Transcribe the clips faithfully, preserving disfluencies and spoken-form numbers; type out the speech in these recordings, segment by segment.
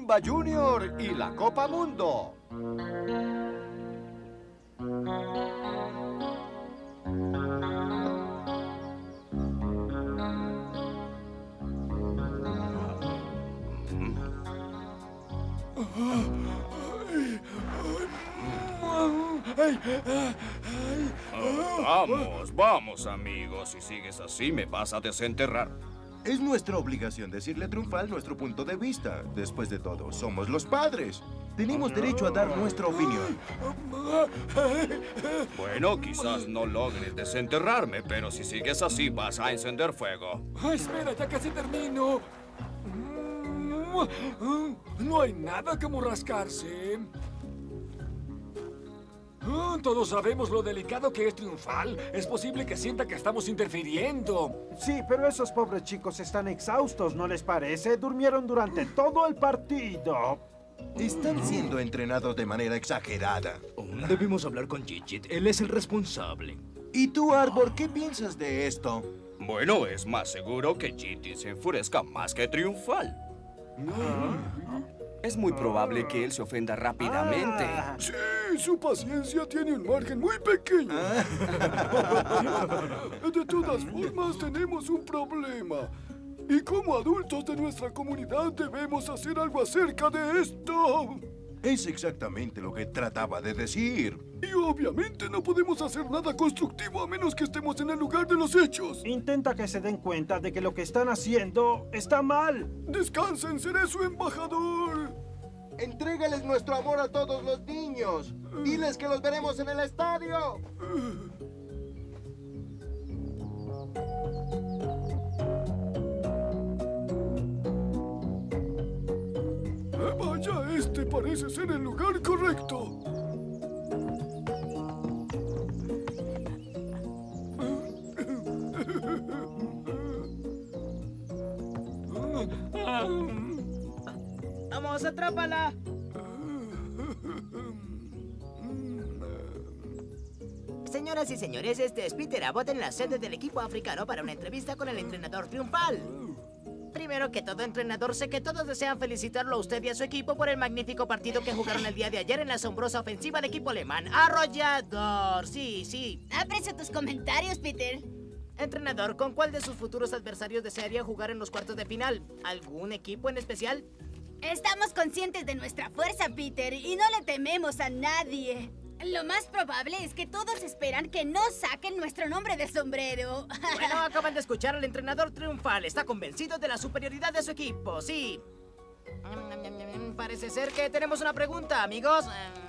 Simba Junior y la Copa Mundo. Vamos, vamos, amigos. Si sigues así, me vas a desenterrar. Es nuestra obligación decirle a Triunfal nuestro punto de vista. Después de todo, somos los padres. Tenemos derecho a dar nuestra opinión. Bueno, quizás no logres desenterrarme, pero si sigues así, vas a encender fuego. Ah, espera, ya casi termino. No hay nada como rascarse. Ah, todos sabemos lo delicado que es Triunfal. Es posible que sienta que estamos interfiriendo. Sí, pero esos pobres chicos están exhaustos, ¿no les parece? Durmieron durante todo el partido. Están siendo entrenados de manera exagerada. Debemos hablar con Gigit. Él es el responsable. ¿Y tú, Arbor, qué piensas de esto? Bueno, es más seguro que Gigit se enfurezca más que Triunfal. Es muy probable que él se ofenda rápidamente. Sí, su paciencia tiene un margen muy pequeño. De todas formas, tenemos un problema. Y como adultos de nuestra comunidad debemos hacer algo acerca de esto. Es exactamente lo que trataba de decir. Y obviamente no podemos hacer nada constructivo a menos que estemos en el lugar de los hechos. Intenta que se den cuenta de que lo que están haciendo está mal. Descansen, seré su embajador. Entrégales nuestro amor a todos los niños. Diles que los veremos en el estadio. Vaya, este parece ser el lugar correcto. ¡Vamos, atrápala! Señoras y señores, este es Peter Abbott en la sede del equipo africano para una entrevista con el entrenador Triunfal. Primero que todo, entrenador, sé que todos desean felicitarlo a usted y a su equipo por el magnífico partido que jugaron el día de ayer en la asombrosa ofensiva del equipo alemán. ¡Arrollador! Sí, sí. Aprecio tus comentarios, Peter. Entrenador, ¿con cuál de sus futuros adversarios desearía jugar en los cuartos de final? ¿Algún equipo en especial? Estamos conscientes de nuestra fuerza, Peter, y no le tememos a nadie. Lo más probable es que todos esperan que no saquen nuestro nombre del sombrero. Bueno, acaban de escuchar al entrenador Triunfal. Está convencido de la superioridad de su equipo, sí. Parece ser que tenemos una pregunta, amigos.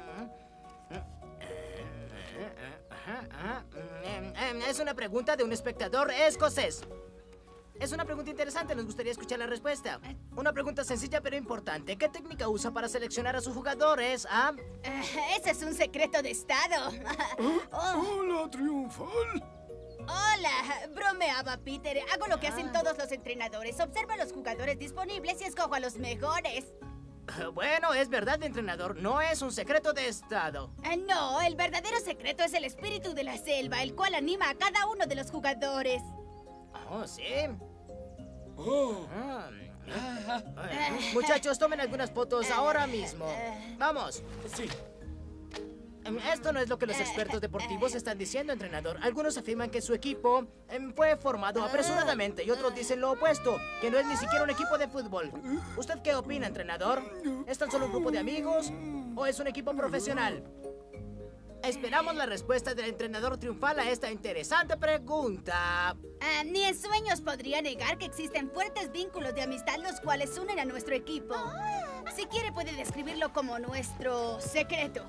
Es una pregunta de un espectador escocés. Es una pregunta interesante, nos gustaría escuchar la respuesta. Una pregunta sencilla pero importante. ¿Qué técnica usa para seleccionar a sus jugadores? ¿Ah? Uh, ese es un secreto de estado. Oh. Hola, Triunfal. Hola, bromeaba, Peter. Hago lo que hacen todos los entrenadores. Observo a los jugadores disponibles y escojo a los mejores. Bueno, es verdad, entrenador. No es un secreto de estado. Uh, no, el verdadero secreto es el espíritu de la selva, el cual anima a cada uno de los jugadores. Oh, sí. Oh. Ah. Muchachos, tomen algunas fotos ahora mismo. Vamos. Sí. Esto no es lo que los expertos deportivos están diciendo, entrenador. Algunos afirman que su equipo fue formado apresuradamente y otros dicen lo opuesto, que no es ni siquiera un equipo de fútbol. ¿Usted qué opina, entrenador? ¿Es tan solo un grupo de amigos o es un equipo profesional? Esperamos la respuesta del entrenador Triunfal a esta interesante pregunta. Uh, ni en sueños podría negar que existen fuertes vínculos de amistad los cuales unen a nuestro equipo. Si quiere puede describirlo como nuestro secreto.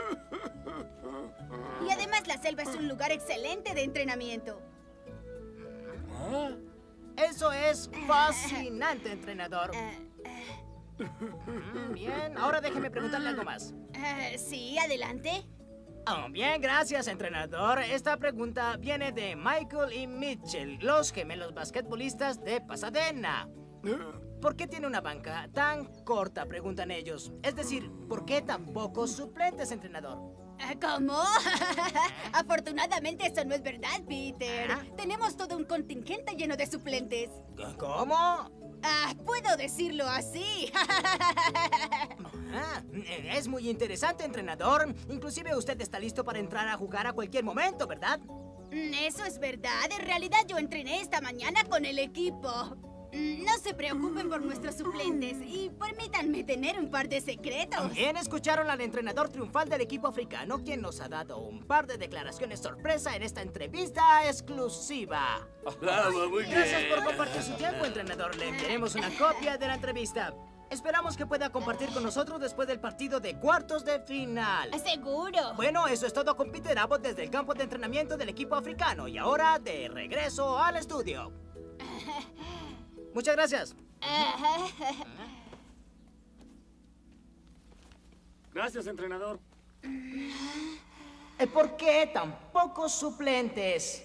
Y además la selva es un lugar excelente de entrenamiento. Eso es fascinante, entrenador. Bien, ahora déjeme preguntarle algo más. Uh, sí, adelante. Oh, bien, gracias, entrenador. Esta pregunta viene de Michael y Mitchell, los gemelos basquetbolistas de Pasadena. ¿Por qué tiene una banca tan corta?, preguntan ellos. Es decir, ¿por qué tan pocos suplentes, entrenador? ¿Cómo? Afortunadamente eso no es verdad, Peter. ¿Ah? Tenemos todo un contingente lleno de suplentes. ¿Cómo? Ah, puedo decirlo así. Ah, es muy interesante, entrenador. Inclusive usted está listo para entrar a jugar a cualquier momento, ¿verdad? Eso es verdad. En realidad yo entrené esta mañana con el equipo. No se preocupen por nuestros suplentes y permítanme tener un par de secretos. También escucharon al entrenador triunfal del equipo africano, quien nos ha dado un par de declaraciones sorpresa en esta entrevista exclusiva. Gracias por compartir su tiempo, entrenador. Le enviaremos una copia de la entrevista. Esperamos que pueda compartir con nosotros después del partido de cuartos de final. Seguro. Bueno, eso es todo con Peter Abbott desde el campo de entrenamiento del equipo africano. Y ahora, de regreso al estudio. Muchas gracias. Gracias, entrenador. ¿Por qué tan pocos suplentes?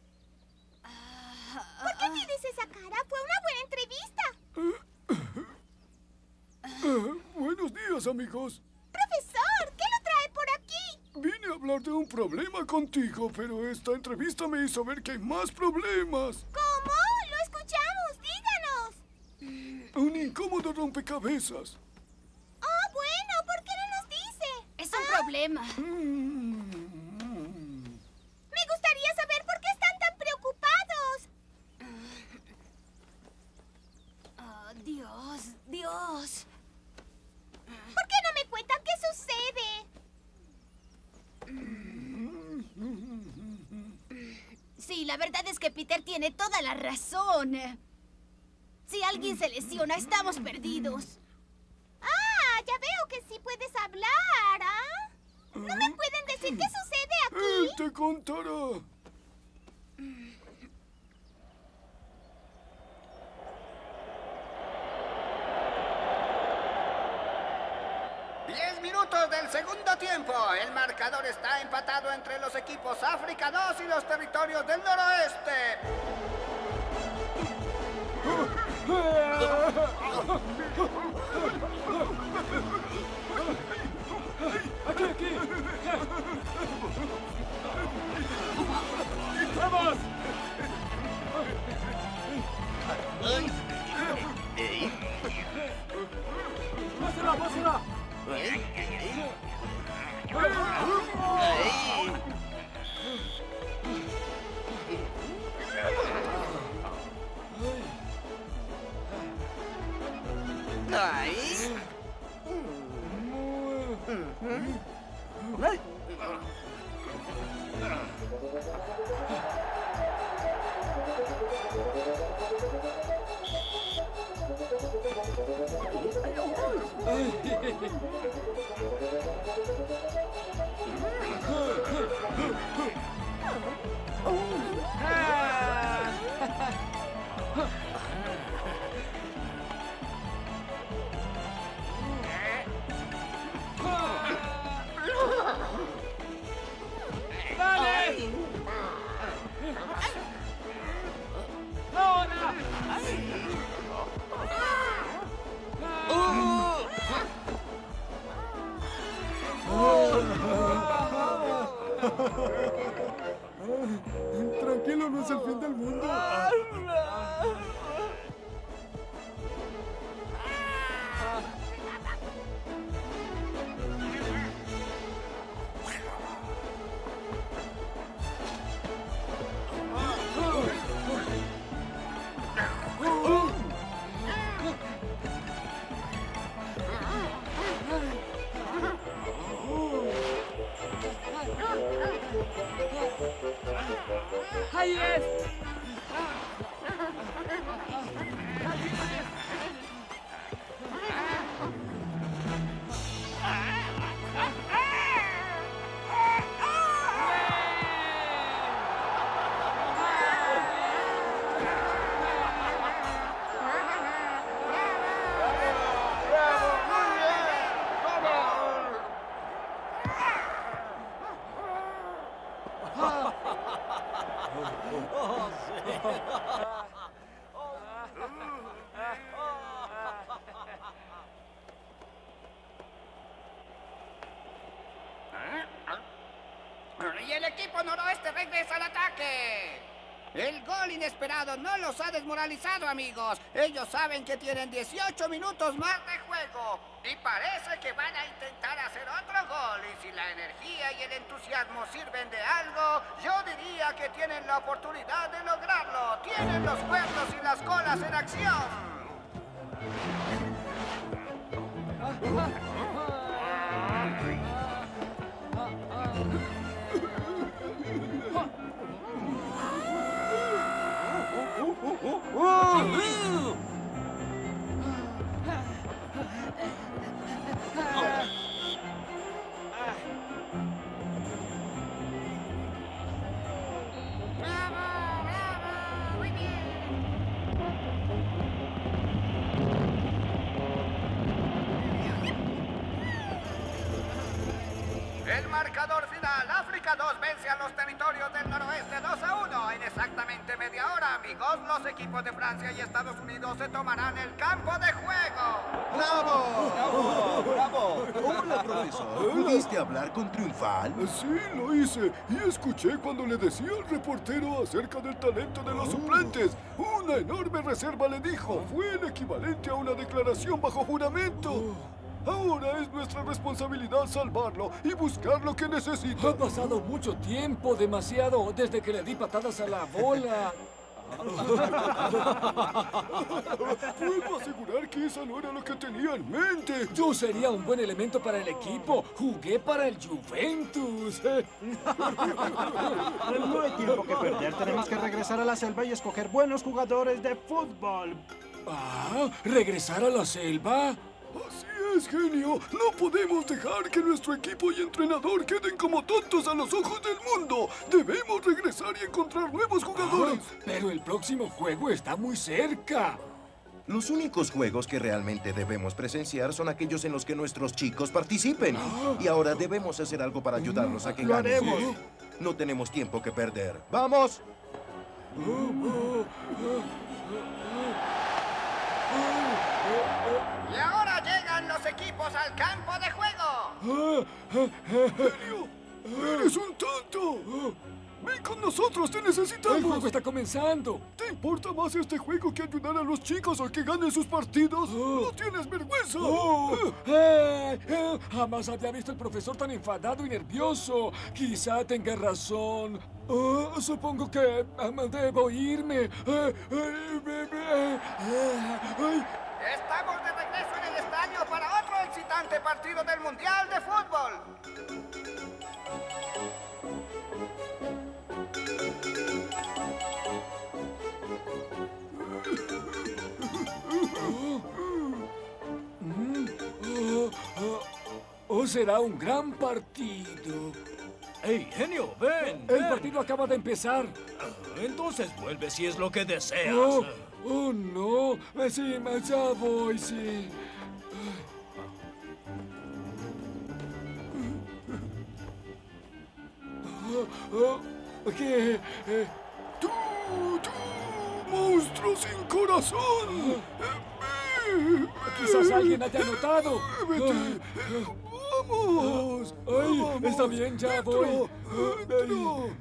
¿Por qué tienes esa cara? Fue una buena entrevista. Ah, buenos días, amigos. Profesor, ¿qué lo trae por aquí? Vine a hablar de un problema contigo, pero esta entrevista me hizo ver que hay más problemas. ¿Cómo? Lo escuchamos. Díganos. Un incómodo rompecabezas. Oh, bueno, ¿por qué no nos dice? Es un problema. Me gustaría saber por qué están tan preocupados. Oh, Dios, Dios. ¿Por qué no me cuentan qué sucede? Sí, la verdad es que Peter tiene toda la razón. Si alguien se lesiona, estamos perdidos. Ah, ya veo que sí puedes hablar, ¿ah? ¿No me pueden decir qué sucede aquí? Él te contará. Diez minutos del segundo tiempo. El marcador está empatado entre los equipos África dos y los territorios del noroeste. ¡Aquí, aquí! ¡Vamos! ¡Pásala, pásala! Tranquilo, no es el fin del mundo. ¡Ahí es! Y el equipo noroeste regresa al ataque. El gol inesperado no los ha desmoralizado, amigos. Ellos saben que tienen dieciocho minutos más de juego. Y parece que van a intentar hacer otro gol. Y si la energía y el entusiasmo sirven de algo, yo diría que tienen la oportunidad de lograrlo. Tienen los cuernos y las colas en acción. El marcador final, África dos vence a los territorios del noroeste dos a uno. En exactamente media hora, amigos, los equipos de Francia y Estados Unidos se tomarán el campo de juego. ¡Bravo! ¡Bravo! ¡Bravo! Hola, profesor. ¿Pudiste hablar con Triunfal? Sí, lo hice. Y escuché cuando le decía al reportero acerca del talento de los suplentes. Una enorme reserva, le dijo. Fue el equivalente a una declaración bajo juramento. Ahora es nuestra responsabilidad salvarlo y buscar lo que necesita. Ha pasado mucho tiempo, demasiado, desde que le di patadas a la bola. Puedo asegurar que esa no era lo que tenía en mente. Yo sería un buen elemento para el equipo. Jugué para el Juventus. No hay tiempo que perder. Tenemos que regresar a la selva y escoger buenos jugadores de fútbol. Ah, ¿regresar a la selva? Así es, genio. No podemos dejar que nuestro equipo y entrenador queden como tontos a los ojos del mundo. Debemos regresar y encontrar nuevos jugadores. Ah, pero el próximo juego está muy cerca. Los únicos juegos que realmente debemos presenciar son aquellos en los que nuestros chicos participen. Y ahora debemos hacer algo para ayudarlos a que Lo ganen. haremos. No tenemos tiempo que perder. ¡Vamos! Y ahora llegan los equipos al campo de juego. Genio, eres un tonto. Ven con nosotros, te necesitamos. El juego está comenzando. ¿Te importa más este juego que ayudar a los chicos a que ganen sus partidos? ¡No tienes vergüenza! Oh, eh, eh, jamás había visto al profesor tan enfadado y nervioso. Quizá tenga razón. Oh, supongo que um, debo irme. Eh, eh, eh, eh, eh, ay. Estamos de regreso en el estadio para otro excitante partido del Mundial de Fútbol. Oh, será un gran partido. ¡Hey, genio, ven! El ven. partido acaba de empezar. Ah, entonces vuelve si es lo que deseas. Oh, oh no. Eh, Sí, ya voy, sí. Oh, oh, ¿qué? Eh, ¡Tú, tú, monstruo sin corazón! Quizás alguien haya notado. ¡Vete! ¡Vamos! Ay, ¡Vamos! está bien, ya voy. ¡Dentro!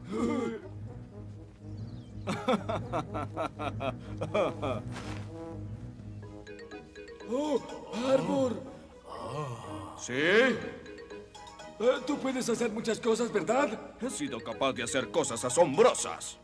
Oh, Arbor. ¿Sí? Eh, Tú puedes hacer muchas cosas, ¿verdad? He sido capaz de hacer cosas asombrosas.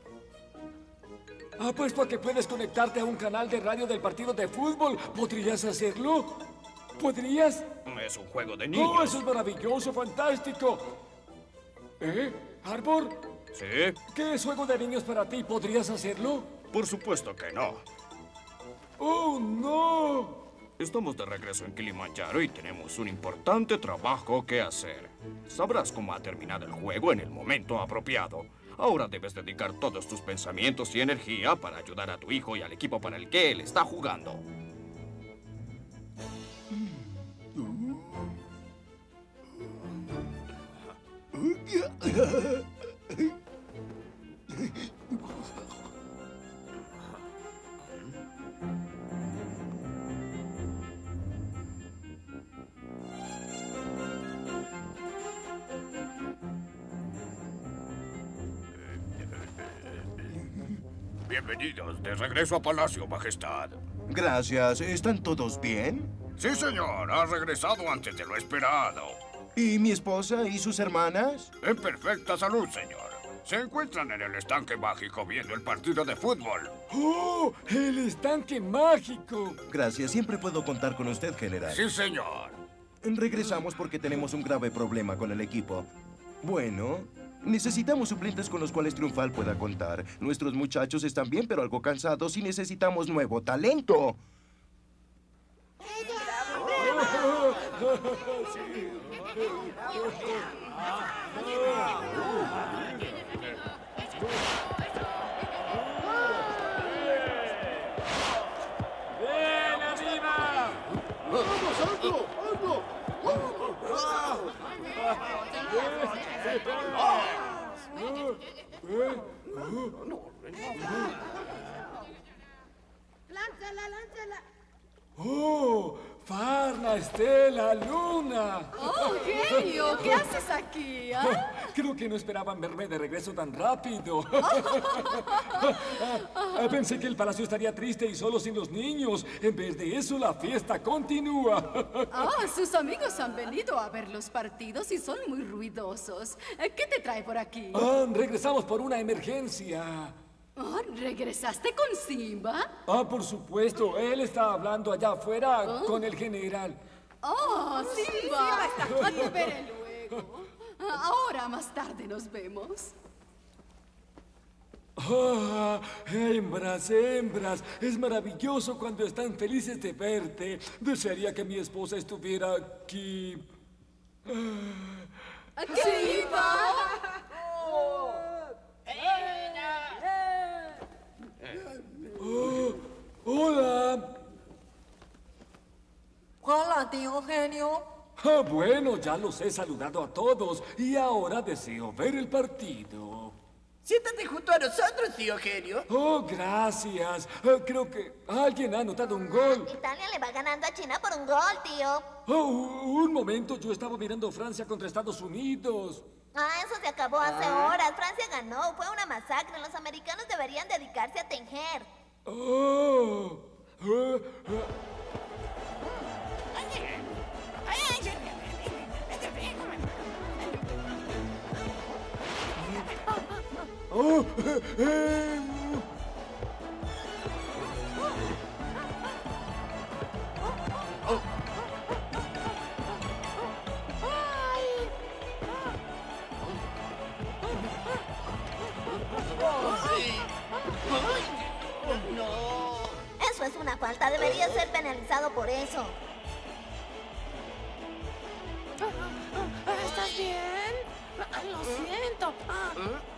Apuesto a que puedes conectarte a un canal de radio del partido de fútbol. ¿Podrías hacerlo? ¿Podrías? Es un juego de niños. ¡Oh, eso es maravilloso, fantástico! ¿Eh? ¿Arbor? ¿Sí? ¿Qué es juego de niños para ti? ¿Podrías hacerlo? Por supuesto que no. ¡Oh, no! Estamos de regreso en Kilimanjaro y tenemos un importante trabajo que hacer. Sabrás cómo ha terminado el juego en el momento apropiado. Ahora debes dedicar todos tus pensamientos y energía para ayudar a tu hijo y al equipo para el que él está jugando. Bienvenidos de regreso a Palacio, Majestad. Gracias. ¿Están todos bien? Sí, señor. Ha regresado antes de lo esperado. ¿Y mi esposa y sus hermanas? En perfecta salud, señor. Se encuentran en el estanque mágico viendo el partido de fútbol. ¡Oh! ¡El estanque mágico! Gracias. Siempre puedo contar con usted, general. Sí, señor. Regresamos porque tenemos un grave problema con el equipo. Bueno, necesitamos suplentes con los cuales Triunfal pueda contar. Nuestros muchachos están bien, pero algo cansados y necesitamos nuevo talento. ¡Ven arriba! ¡Vamos, Aldo! ¡Aldo! ¡Lánzala, lánzala! ¡Oh! ¡Farna, Estela, Luna! ¡Oh, genio! ¿Qué haces aquí, ah? Creo que no esperaban verme de regreso tan rápido. Pensé que el palacio estaría triste y solo sin los niños. En vez de eso, la fiesta continúa. Ah, sus amigos han venido a ver los partidos y son muy ruidosos. ¿Qué te trae por aquí? Ah, regresamos por una emergencia. Oh, ¿regresaste con Simba? Ah, por supuesto. Él está hablando allá afuera ¿Oh? con el general. Oh, Simba. Ah, te veré luego. Ahora más tarde nos vemos. Ah, hembras, hembras. Es maravilloso cuando están felices de verte. Desearía que mi esposa estuviera aquí. ¡Simba! Oh, hola. Hola, tío genio. Ah, bueno, ya los he saludado a todos y ahora deseo ver el partido. Siéntate junto a nosotros, tío genio. Oh, gracias. Ah, creo que alguien ha anotado un gol. Italia le va ganando a China por un gol, tío. Oh, un momento, yo estaba mirando Francia contra Estados Unidos. Ah, eso se acabó hace Ah. horas. Francia ganó. Fue una masacre. Los americanos deberían dedicarse a tejer. Oh. Ah, ah. Oh, eh, eh. Eso es una falta. Debería ser penalizado por eso. ¿Estás bien? Lo siento. Ah.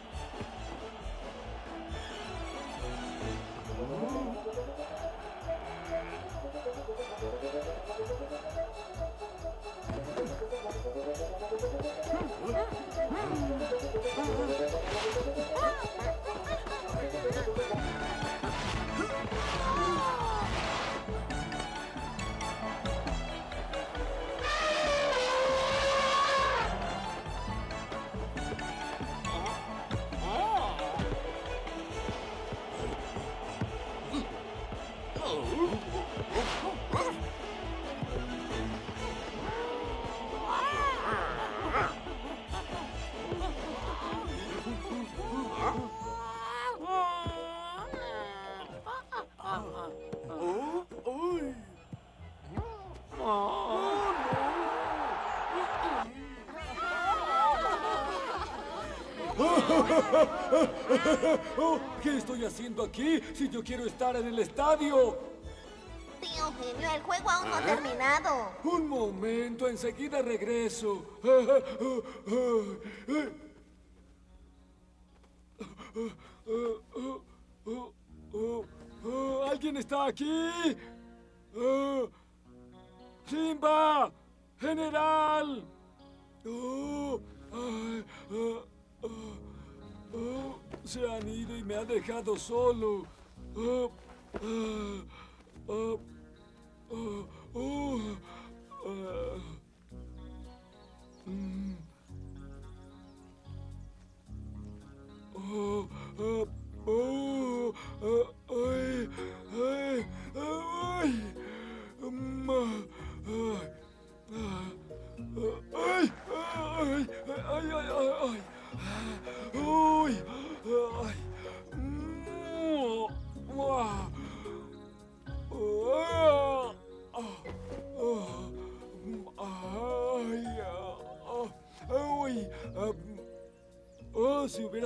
Oh, ¿qué estoy haciendo aquí si yo quiero estar en el estadio? Tío genio, el juego aún no ha terminado. Un momento, enseguida regreso. ¿Alguien está aquí? ¡Simba! ¡General! Oh, ay, ah, ah, oh, se han ido y me ha dejado solo. Oh, ah, ah, oh, oh, ah, mm. Oh, ah, oh, ah,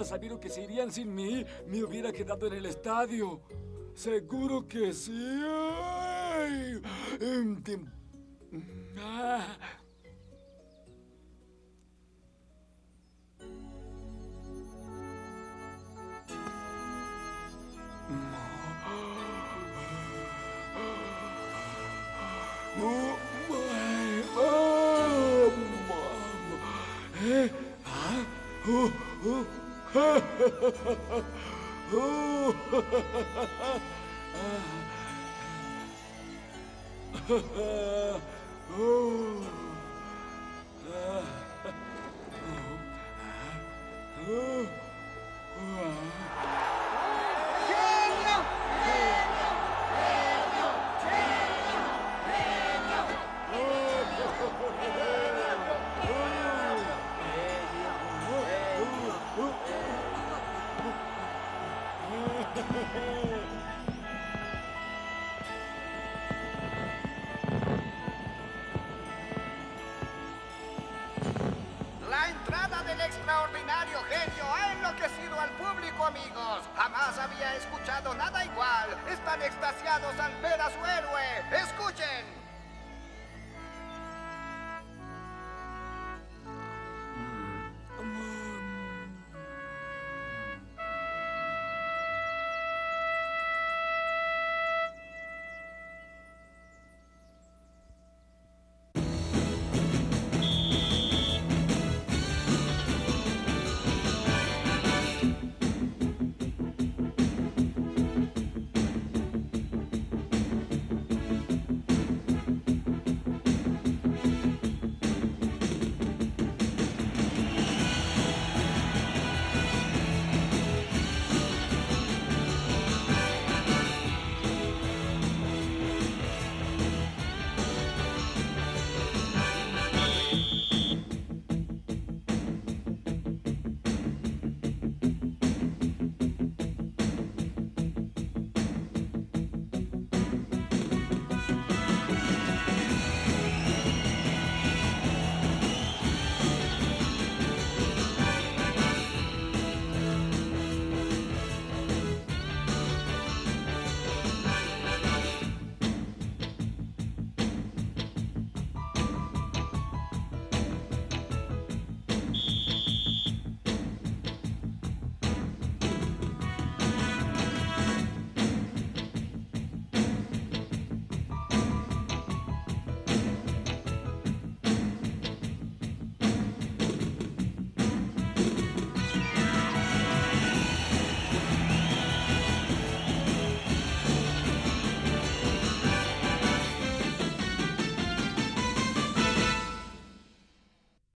hubiera sabido que se irían sin mí, me hubiera quedado en el estadio. Seguro que sí. Ay. Em, tim- Ah. Oh, my, oh, mama. Eh, ah, oh, oh, ha, ha, ha, ha, oh, ha, ha, ha, ha, ah, oh, ah, oh, La entrada del extraordinario genio ha enloquecido al público, amigos. Jamás había escuchado nada igual. Están extasiados al ver a su héroe. ¡Escuchen!